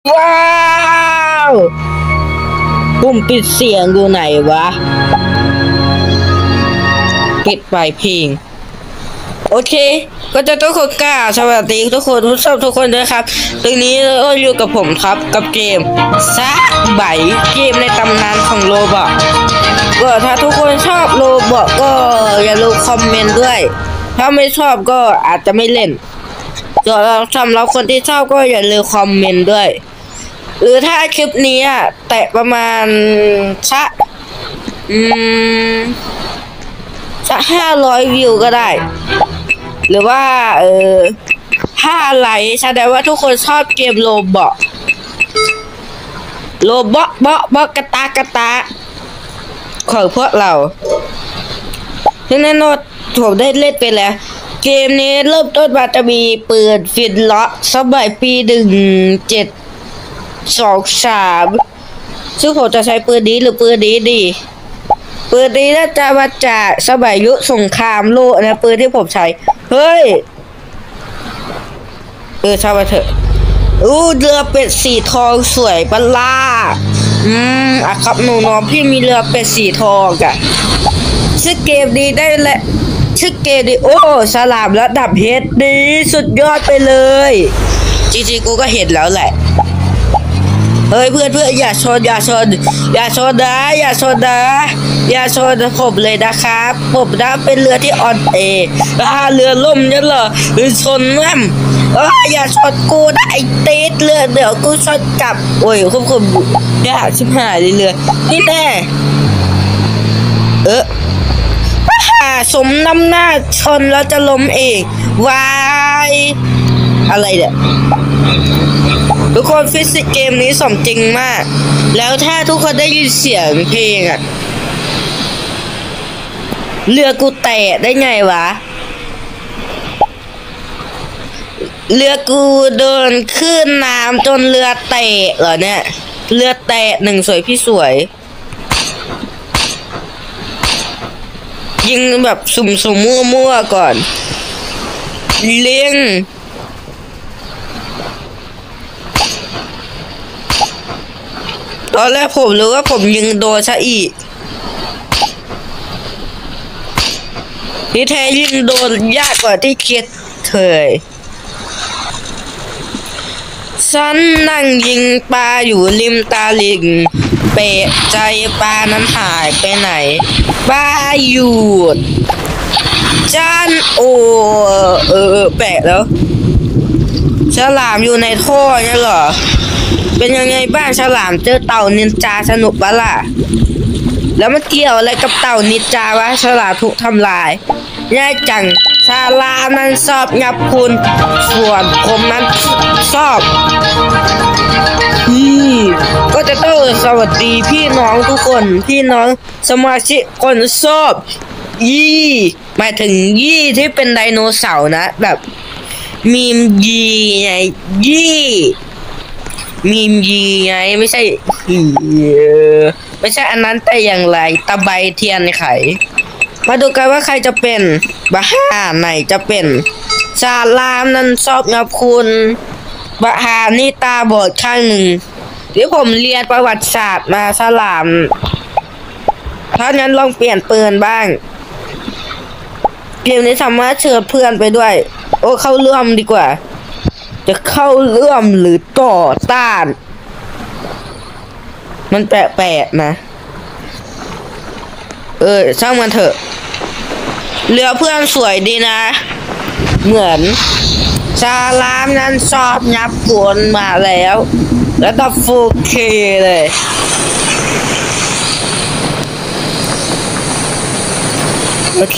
ว้าวปุ่มปิดเสียงอยู่ไหนวะปิดไปเพลงโอเคก็จะทุกคนกล้าสวัสดีทุกคนทุกคนด้วยครับตรงนี้ก็อยู่กับผมครับกับเกมซักใบเกมในตำนานของโรบอทก็ถ้าทุกคนชอบโรบอทก็อย่าลืมคอมเมนต์ด้วยถ้าไม่ชอบก็อาจจะไม่เล่นก็สำหรับคนที่ชอบก็อย่าลืมคอมเมนต์ด้วยหรือถ้าคลิปนี้แตะประมาณสัก500 วิวก็ได้หรือว่า5 ไลค์แสดงว่าทุกคนชอบเกมโรบอทกระตาของพวกเราที่แน่นอนผมได้เล่นไปแล้วเกมนี้เริ่มต้นมาจะมีปืนฟินล็อกสมัยปี1723ซึ่งผมจะใช้ปืนนี้หรือปืนนี้ดีปืนนี้น่าจะมาจากสมัยยุคสงครามโลกนะปืนที่ผมใช้เฮ้ยช่างมาเถอะเรือเป็ดสีทองสวยปะล่ะครับหนูน้องพี่มีเรือเป็ดสีทองอะชื่อเกมดีได้แหละชื่อเกมดีฉลามระดับเฮดดีสุดยอดไปเลยจริงๆกูก็เห็นแล้วแหละเฮ้ยเพื่อนอย่าชนนะผมเลยนะครับผมนะเป็นเรือที่อ่อนแอเรือล่มเนี่ยเหรอหรือชนมั่มอย่าชนกูนะไอ้ตีดเรือเดี๋ยวกูชนกลับโอ้ยคุ้มอย่าชิบหายเลยเรือนี่แน่สมน้ำหน้าชนแล้วจะล้มเองวายอะไรเนี่ยทุกคนฟิสิกส์เกมนี้สมจริงมากแล้วถ้าทุกคนได้ยินเสียงเพลงเรือกูแตะได้ไงวะเรือกูเดินขึ้นน้ำจนเรือแตะเหรอเนี่ยเรือแตะหนึ่งสวยพี่สวยยิงแบบสุ่มมั่วก่อนเลี้ยงตอนแรกผมรู้ว่าผมยิงโดนซะอีกที่แท้ยิงโดนยากกว่าที่คิดเคยฉันนั่งยิงปลาอยู่ริมตาลิ่งเปะใจปลานั้นหายไปไหนปลาหยุดจ้านแปะแล้วฉลามอยู่ในท่อเนี่ยเหรอเป็นยังไงบ้างฉลามเจอเต่านินจาสนุกปะล่ะแล้วมันเกี่ยวอะไรกับเต่านินจาวะฉลามถูกทำลายง่ายจังฉลามนั้นชอบงับคุณส่วนผมนั้นชอบก็จะต้องสวัสดีพี่น้องทุกคนพี่น้องสมาชิกคนชอบหมายถึงที่เป็นไดโนเสาร์นะแบบมีมไงมีมไงไม่ใช่อันนั้นแต่อย่างไรตะไบเทียนไขมาดูกันว่าใครจะเป็นบ้าไหนจะเป็นฉลามนั้นชอบงับคุณบ้านี่ตาบอดข้างหนึ่งที่ผมเรียนประวัติศาสตร์มาฉลามถ้างั้นลองเปลี่ยนปืนบ้างเกมนี้สามารถเชิญเพื่อนไปด้วยเข้าร่วมดีกว่าจะเข้าร่วมหรือต่อต้านมันแปลกๆนะช่างมันเถอะเรือเพื่อนสวยดีนะเหมือนฉลามนั้นชอบงับกวนมาแล้วแล้วก็ 4K เลยโอเค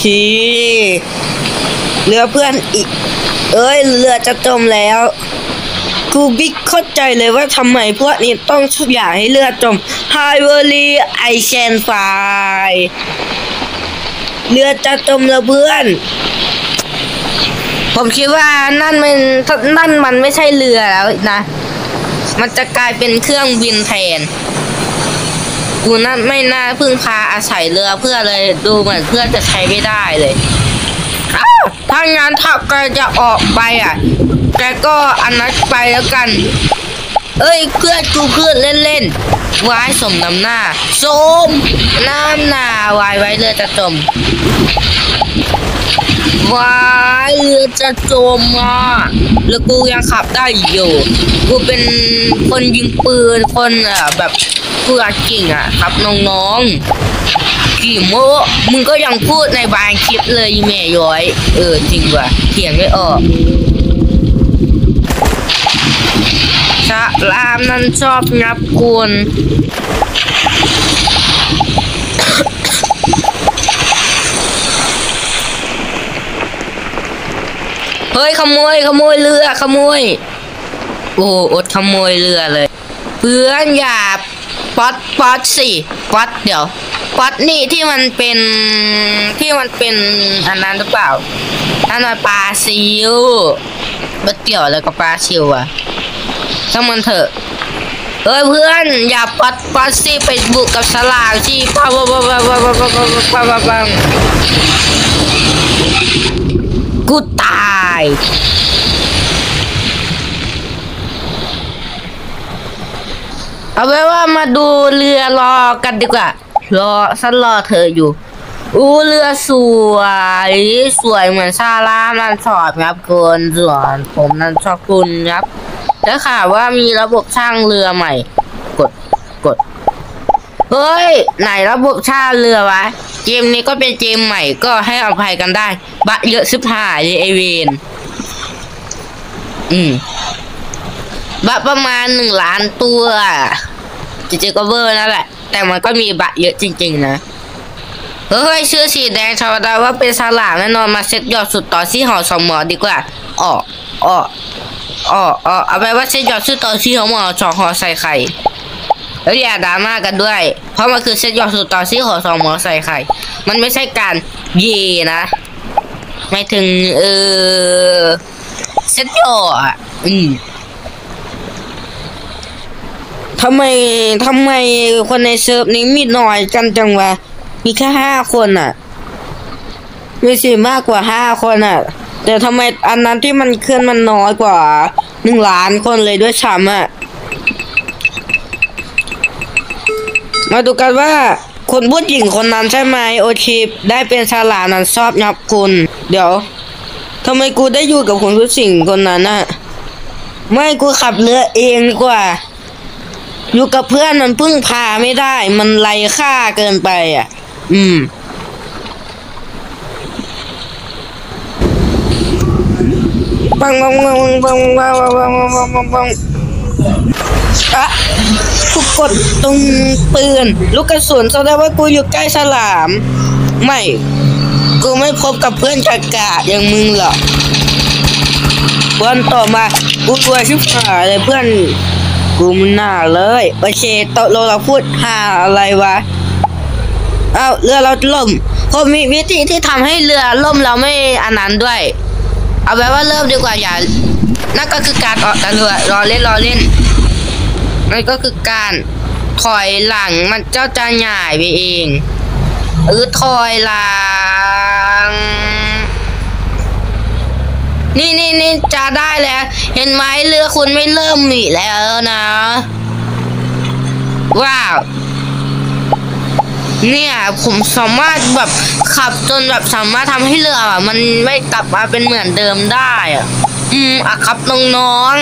เรือเพื่อนอีกเรือจะจมแล้วกูบิ๊กเข้าใจเลยว่าทำไมพวกนี้ต้องอยากให้เรือจมไฮเวอรี่ไอแคนไฟเรือจะจมแล้วเพื่อนผมคิดว่านั่นมันไม่ใช่เรือแล้วนะมันจะกลายเป็นเครื่องบินแทนกูนั่นไม่น่าพึ่งพาอาศัยเรือเพื่อเลยดูเหมือนเพื่อจะใช้ไม่ได้เลยถ้างานถ้าแกจะออกไปแกก็อันนั้นไปแล้วกันเอ้ยเพื่อนกูเพื่อนเล่นวายสมน้ำหน้าสมน้ำหน้าวายไว้เรือจะจมวายเรือจะจมอ่ะแล้วกูยังขับได้อยู่กูเป็นคนยิงปืนคนแบบเพื่อกิ่งครับน้องๆกี่โมมึงก็ยังพูดในบางคลิปเลยแม่ย้อยจริงว่ะเถียงไม่ออกฉลามนั้นชอบงับคุณเฮ้ยขโมยเรือขโมยโอ้อดขโมยเรือเลยเพื่อนอย่าป๊อตสิป๊อตเดี๋ยวป๊อตนี่ที่มันเป็นอันนั้นหรือเปล่าอันนั้นปลาซิวไม่เกี่ยวอะไรกับปลาซิวอ่ะช่างมันเถอะเฮ้ยเพื่อนอย่าป๊อตสิไปบุกกับสลากสิปังกูตายเอาไว้ว่ามาดูเรือรอกันดีกว่ารอเธออยู่เรือสวยเหมือนซาร่านั่นชอบครับคุณส่วนผมนั่นชอบคุณครับแล้วข่าวว่ามีระบบช่างเรือใหม่กดเฮ้ยไหนระบบช่างเรือวะเกมนี้ก็เป็นเกมใหม่ก็ให้อภัยกันได้บะเยอะชิบหายเลยไอเวนบะประมาณ1 ล้านตัวจริงๆก็เวอร์นั่นแหละแต่มันก็มีบะเยอะจริงๆนะเฮ้ยชื่อสีแดงชาวดาว่าเป็นสลามแน่นอนมาเซ็ตยอดสุดต่อที่หอสมอดีกว่าเอาไปว่าเซ็ตยอดสุดต่อที่หอหอใส่ไข่แล้วอย่าดราม่ากันด้วยเพราะมันคือเซ็ตยอดสุดต่อที่หอสมอใส่ไข่มันไม่ใช่การเย่นะไม่ถึงเซ็ตยอดทำไมคนในเซิร์ฟนี้มีน้อยกันจังวะมีแค่5 คนไม่สิมากกว่า5 คนแต่ทำไมอันนั้นที่มันเคลื่อนมันน้อยกว่า1 ล้านคนเลยด้วยซ้ำมาดูกันว่าคนผู้หญิงคนนั้นใช่ไหมโอชิปได้เป็นฉลามนั้นชอบยับคุณเดี๋ยวทำไมกูได้อยู่กับคนผู้หญิงคนนั้นไม่กูขับเรือเองดีกว่าอยู่กับเพื่อนมันพึ่งพาไม่ได้มันไร้ค่าเกินไปปังกูกดตรงปืนลูกกระสุนแสดงว่ากูอยู่ใกล้ฉลามไม่กูไม่พบกับเพื่อนกากาอย่างมึงหรอกวันต่อมากูตัวชิบหายเลยเพื่อนกูมันหน้าเลยโอเคตกลงเราพูดหาอะไรวะเรือเราล่มผมมีวิธีที่ทำให้เรือล่มเราไม่อันนั้นด้วยเอาไว้ว่าเริ่มดีกว่าอย่านั่นก็คือการออกแต่เรือรอเล่นนั่นก็คือการถอยหลังมันเจ้าจะหง่ายไปเองถอยหลังนี่จะได้แล้วเห็นไหมเรือคุณไม่เริ่มอีกแล้วนะว้าวเนี่ยผมสามารถแบบขับจนแบบสามารถทำให้เรือมันไม่กลับมาเป็นเหมือนเดิมได้ครับน้อง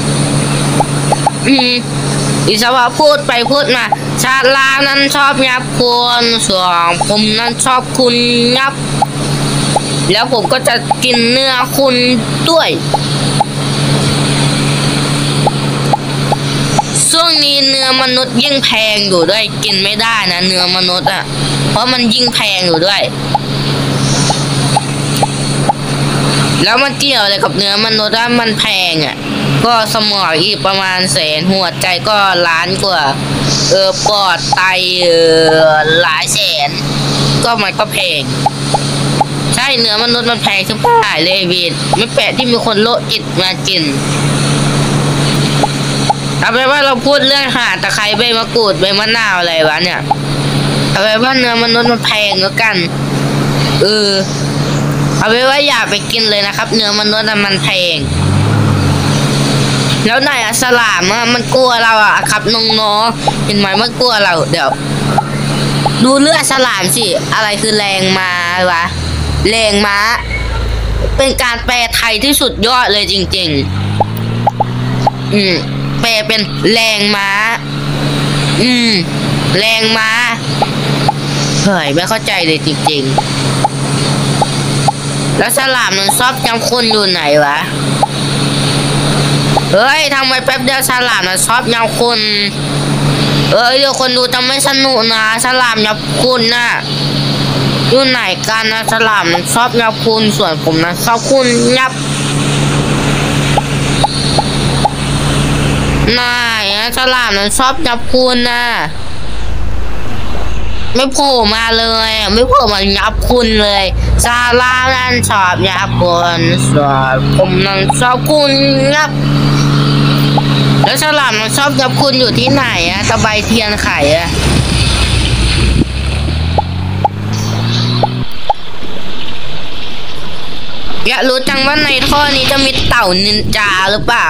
อิสระพูดไปพูดมาชาลานั้นชอบยับคุณส่วนผมนั้นชอบคุณยับแล้วผมก็จะกินเนื้อคุณด้วยช่วงนี้เนื้อมนุษย์ยิ่งแพงอยู่ด้วยกินไม่ได้นะเนื้อมนุษย์เพราะมันยิ่งแพงอยู่ด้วยแล้วมันเกี่ยวอะไรกับเนื้อมนุษย์มันแพงก็สมองอีกประมาณ100,000หัวใจก็ล้านกว่าปอดไตหลายแสนก็มันก็แพงใช่เนื้อมนุษย์มันแพงชิบหายเลยวีนไม่แปลกที่มีคนโลภจิตมากินเอาไปว่าเราพูดเรื่องห่าตะไคร้ใบมะกรูดใบมะนาวอะไรวะเนี่ยเอาไปว่าเนื้อมนุษย์มันแพงแล้วกันเอาไปว่าอย่าไปกินเลยนะครับเนื้อมนุษย์มันแพงแล้วไหนอะฉลามอะมันกลัวเราอะครับน้องๆเห็นไหมมันกลัวเราเดี๋ยวดูเลือดฉลามสิอะไรคือแรงม้าวะแรงม้าเป็นการแปลไทยที่สุดยอดเลยจริงๆแปลเป็นแรงม้าแรงม้าเฮ้ยไม่เข้าใจเลยจริงๆแล้วฉลามมันชอบจำคนอยู่ไหนวะเฮ้ยทำไมแป๊บเดียวฉลามมันชอบยำคนเดี๋ยวคนดูจะไม่สนุกนะฉลามยำคุณน่ะอยู่ไหนกันนะฉลามมันชอบยำคุณส่วนผมนะชอบคุณยับนายนะฉลามมันชอบยำคุณน่ะไม่โผล่มาเลยไม่โผล่มายับคุณเลยฉลามนั้นชอบยับคุณส่วนผมนั้นชอบคุณยับแล้วฉลามมันชอบยับคุณอยู่ที่ไหนอะตะไบเทียนไข่อะอยากรู้จังว่าในท่อนี้จะมีเต่านินจาหรือเปล่า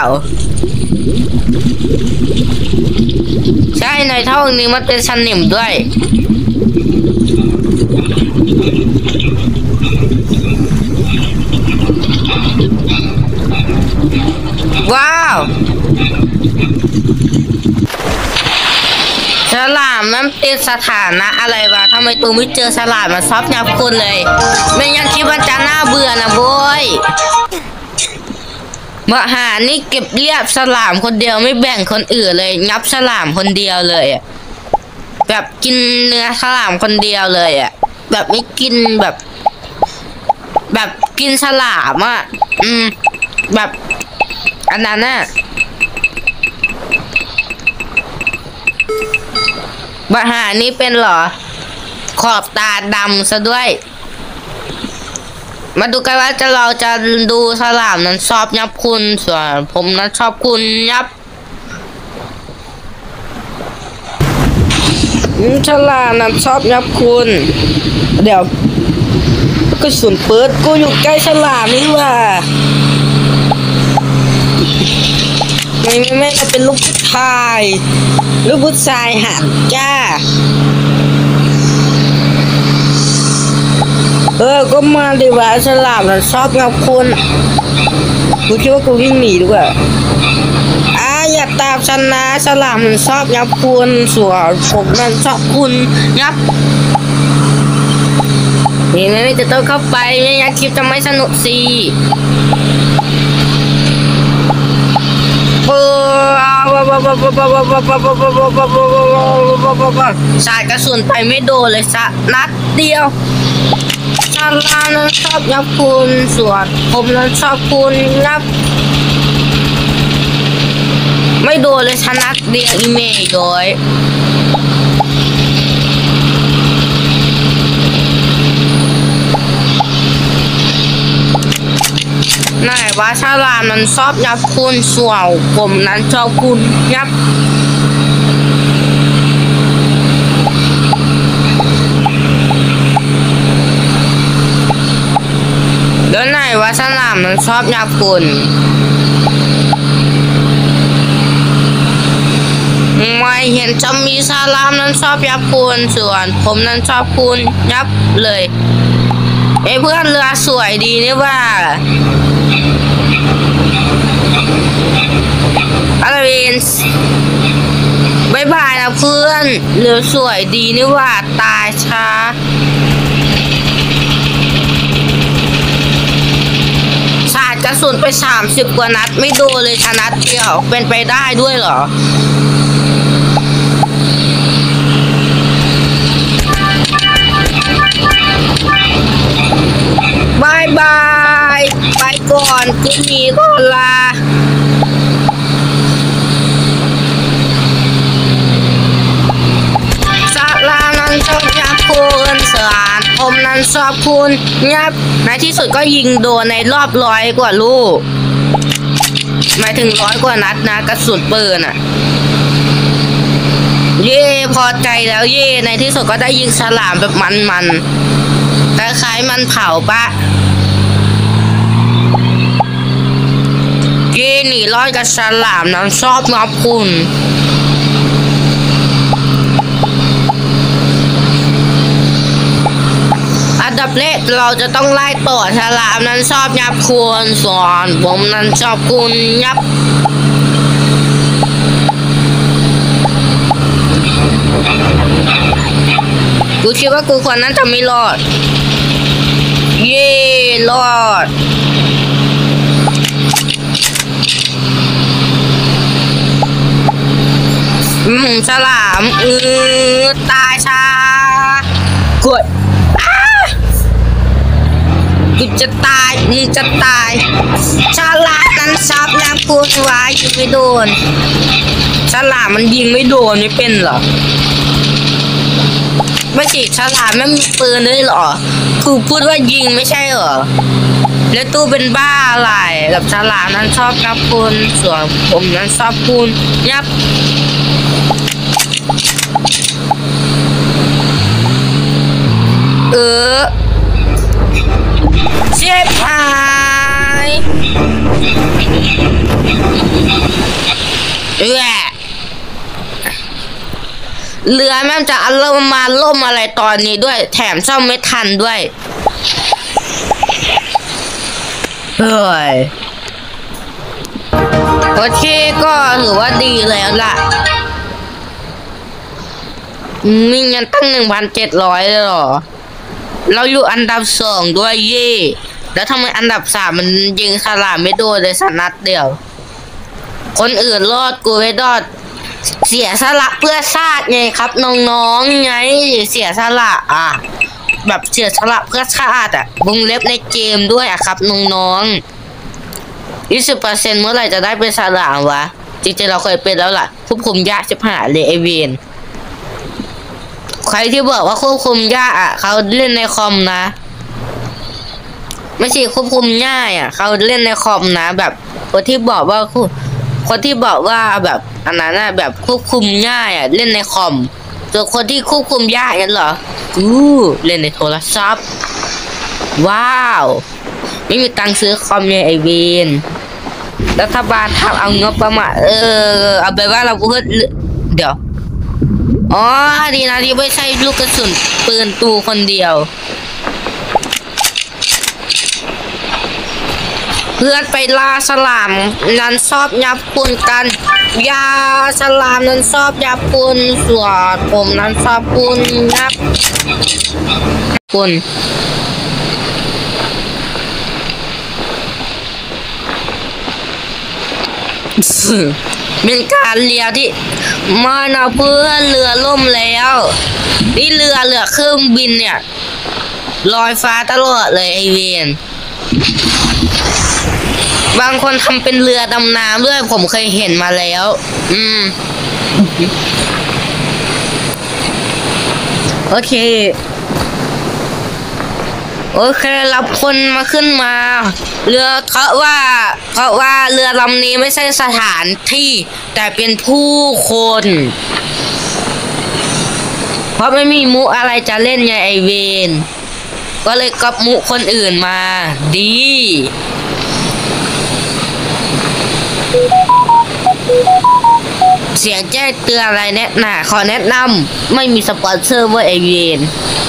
ใช่ในท่อนี้มันเป็นสนิมด้วยว้าวฉลามนั้นเป็นสถานะอะไรวะทำไมตูไม่เจอฉลามมาซอบยับคุณเลยไม่ยังคิดว่าจะน่าเบื่อนะโว้ยมหานี่เก็บเรียบฉลามคนเดียวไม่แบ่งคนอื่นเลยงับฉลามคนเดียวเลยอ่ะแบบกินเนื้อฉลามคนเดียวเลยอ่ะแบบไม่กินแบบกินฉลามอ่ะแบบอันนั้นน่ะมหานี่เป็นเหรอขอบตาดำซะด้วยมาดูกันว่าเราจะดูฉลามนั้นชอบยับคุณส่วนผมนั้นชอบคุณยับฉลามนั้นชอบยับคุณเดี๋ยวก็สุนเปิดกูอยู่ใกล้ฉลามนี่ว่าไม่เป็นลูกผู้ชายหันจ้าก็มาดีว่าฉลามมันชอบงับคุณกูคิดว่ากูวิ่งหนีดีกว่าอย่าตามฉันนะฉลามมันชอบงับคุณส่วนผมนั้นชอบคุณงับนี่ไม่จะต้องเข้าไปไม่งั้นคลิปจะไม่สนุกสิสาดกระสุนไปไม่โดนเลยสักนัดเดียวฉลามนั้นชอบยับคุณส่วนผมนั้นชอบคุณยับไม่โดนเลยชนะเดียวอีเมย์ย้อยนายว่าฉลามนั้นชอบยับคุณส่วนผมนั้นชอบคุณยับแล้วไหนว่าฉลามนั้นชอบยับคุณไม่เห็นจะมีฉลามนั้นชอบยับคุณส่วนผมนั้นชอบคุณยับเลยเพื่อนเรือสวยดีนี่ว่าอะไรบายบายนะเพื่อนเรือสวยดีนี่ว่าตายช้าสาดกระสุนไป30 กว่านัดไม่โดนเลยชนะเดียวเป็นไปได้ด้วยเหรอบายบายไปก่อนกูหนีก่อนลาฉลามนั้นชอบยับคุณสารผมนั้นชอบคุณยับในที่สุดก็ยิงโดนในรอบ100 กว่าลูกหมายถึง100 กว่านัดนะกระสุนปืนอ่ะเย่พอใจแล้วเย่ในที่สุดก็ได้ยิงฉลามแบบมันคล้ายๆมันเผาปะยิงหนีรอดกับฉลามนั้นชอบงับคุณอันดับแรกเราจะต้องไล่ต่อฉลามนั้นชอบยับคุณส่วนผมนั้นชอบคุณยับกูคิดว่ากูคนนั้นจะไม่รอดเย่รอดฉลามตายชากดกูจะตายมึงจะตายฉลามนั้นซับน้ำกูไว้ยิงไม่โดนฉลามมันยิงไม่โดนไม่เป็นหรอไม่สิฉลามไม่มีปืนด้วยหรอกูพูดว่ายิงไม่ใช่เหรอแล้วตู้เป็นบ้าอะไรกับฉลามนั้นชอบงับคุณส่วนผมนั้นชอบคุณยับเจ็บหายเรือแม่งจะเริ่มมาล่มอะไรตอนนี้ด้วยแถมซ่อมไม่ทันด้วยเฮ้ยโอเคก็ถือว่าดีแล้วล่ะมีเงินตั้ง 1,700 เลยเหรอเราอยู่อันดับ2ด้วยเย่แล้วทำไมอันดับ3มันยิงฉลามไม่โดนเลยสักนัดเดียวคนอื่นรอดกูไม่รอดเสียสละเพื่อชาติไงครับน้องๆไงเสียสละแบบเสียสละเพื่อชาติวงเล็บในเกมด้วยครับน้องๆ20%เมื่อไหร่จะได้เป็นฉลามวะจริงๆเราเคยเป็นแล้วล่ะควบคุมยากชิบหายเลยไอเวนใครที่บอกว่าควบคุมยากเขาเล่นในคอมนะไม่ใช่ควบคุมง่ายเขาเล่นในคอมนะแบบคนที่บอกว่าแบบอันนั้นแบบควบคุมง่ายเล่นในคอมส่วนคนที่ควบคุมยากนั่นเหรอเล่นในโทรศัพท์ว้าวไม่มีตังค์ซื้อคอมเลยไอเวนรัฐบาลทำเอางบประมาณเอาไปว่าเราเพิ่งเดี๋ยวอ๋อดีนะที่ไม่ใช่ลูกกระสุนปืนตูคนเดียวเพื่อนไปล่าฉลามนั้นชอบยับคุณกันยาฉลามนั้นชอบยับคุณส่วนผมนั้นชอบคุณยับคุณเป็นการเลี้ยวที่มานะเพื่อนเรือล่มแล้วนี่เรือเครื่องบินเนี่ยลอยฟ้าตลอดเลยไอเวนบางคนทำเป็นเรือดำน้ำด้วยผมเคยเห็นมาแล้วโอเครับคนมาขึ้นมาเรือเพราะว่าเรือลำนี้ไม่ใช่สถานที่แต่เป็นผู้คนเพราะไม่มีมุกอะไรจะเล่นไงไอเวนก็เลยก๊อปมุกคนอื่นมาดีเสียงแจ้งเตือนอะไรขอแนะนำไม่มีสปอนเซอร์ว่าไอเวน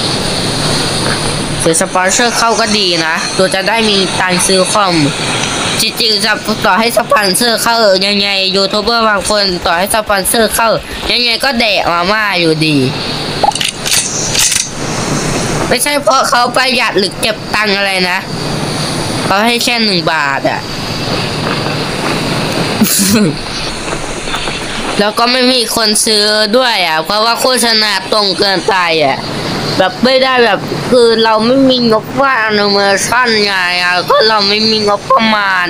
ซื้อสปอนเซอร์เข้าก็ดีนะตัวจะได้มีตังค์ซื้อคอมจริงๆจะต่อให้สปอนเซอร์เข้ายังไงยูทูบเบอร์บางคนต่อให้สปอนเซอร์เข้ายังไงก็แดกมาม่าอยู่ดีไม่ใช่เพราะเขาประหยัดหรือเก็บตังค์อะไรนะเขาให้แค่1 บาทแล้วก็ไม่มีคนซื้อด้วยเพราะว่าโฆษณาตรงเกินไปแบบไม่ได้แบบคือเราไม่มีงบว่าแอนิเมชั่นไงก็เราไม่มีงบประมาณ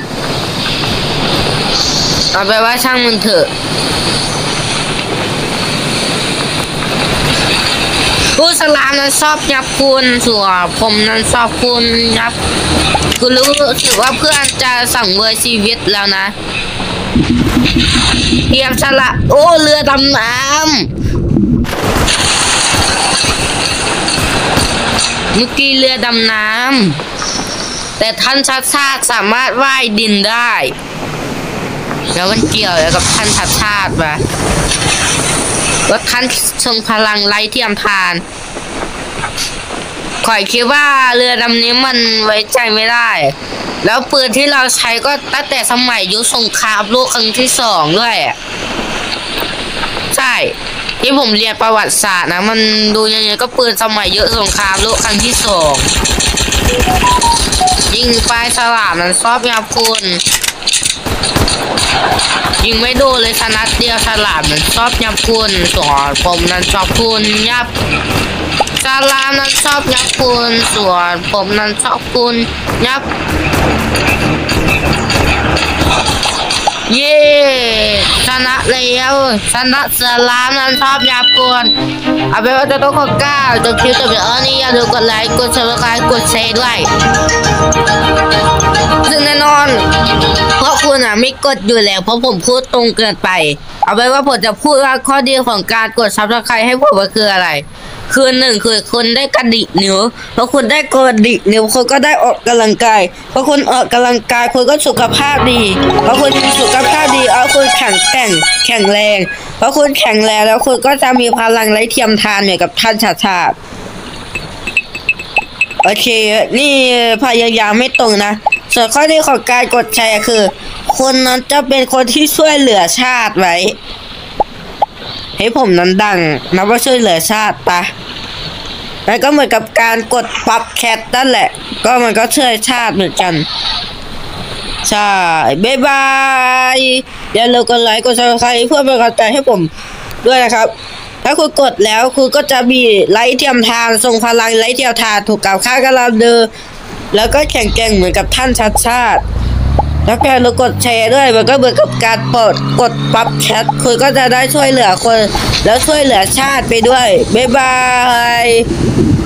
เอาไปว่าช่างมันเถอะผู้ฉลามนั้นชอบยับคุณส่วนผมนั้นชอบคุณยับกูรู้สึกว่าเพื่อนจะสั่งเวอร์ชีวิตแล้วนะเทียมฉลามเรือดำน้ำเมื่อกี้เรือดำน้ำแต่ท่านชาติสามารถว่ายดินได้แล้วมันเกี่ยวอะไรกับท่านชัดชาติปะว่าท่านทรงพลังไร้เทียมทานข่อยคิดว่าเรือลำนี้มันไว้ใจไม่ได้แล้วปืนที่เราใช้ก็ตั้งแต่สมัยยุคสงครามโลกครั้งที่2ด้วยใช่ที่ผมเรียนประวัติศาสตร์นะมันดูยังไงก็ปืนสมัยยุคสงครามโลกครั้งที่2ยิงปลายฉลามนั้นชอบยับคุณยิงไม่โดนเลยชนัดเดียวฉลามนั้นชอบยับคุณส่วนผมนั้นชอบคุณยับฉลามนั้นชอบยับคุณส่วนผมนั้นชอบคุณยับเย่ชนะแล้วชนะฉลามนั้นชอบยับคุณเอาไปว่าจะต้องขอก้าวจบคลิปจบแล้วนี่อย่าลืมกดไลค์กดซับสไครต์กดแชร์ด้วยซึ่งแน่นอนเพราะคุณไม่กดอยู่แล้วเพราะผมพูดตรงเกินไปเอาไปว่าผมจะพูดว่าข้อดีของการกดซับสไครต์ให้ผมก็คืออะไรคือหนึ่งคือคุณได้กระดิกนิ้วเพราะคุณได้กระดิกนิ้วคุณก็ได้ออกกำลังกายเพราะคุณออกกำลังกายคุณก็สุขภาพดีเพราะคุณมีสุขภาพดีเอาคุณแข็งแรงเพราะคุณแข็งแรงแล้วคุณก็จะมีพลังไร้เทียมทานเหมือนกับท่านชาชาติโอเคนี่พยายามไม่ตรงนะส่วนข้อดีของการกดแชร์คือคนนั้นจะเป็นคนที่ช่วยเหลือชาติไว้ให้ผมนั้นดังนับว่าช่วยเหลือชาติปะแล้วก็เหมือนกับการกดปั๊บแคทนั่นแหละก็มันก็ช่วยชาติเหมือนกันใช่บ๊ายบายอย่าลืมกดไลค์กดซับสไครต์เพื่อเป็นกำลังใจให้ผมด้วยนะครับถ้าคุณกดแล้วคุณก็จะมีไร้เทียมทานทรงพลังไร้เทียมทานถูกกล่าวข้างกับเราเดินแล้วก็แข่งแกร่งเหมือนกับท่านชัดชาติแล้วการกดแชร์ด้วยมันก็เหมือนกับการกดปั๊บแชทคุณก็จะได้ช่วยเหลือคนแล้วช่วยเหลือชาติไปด้วยบ๊ายบาย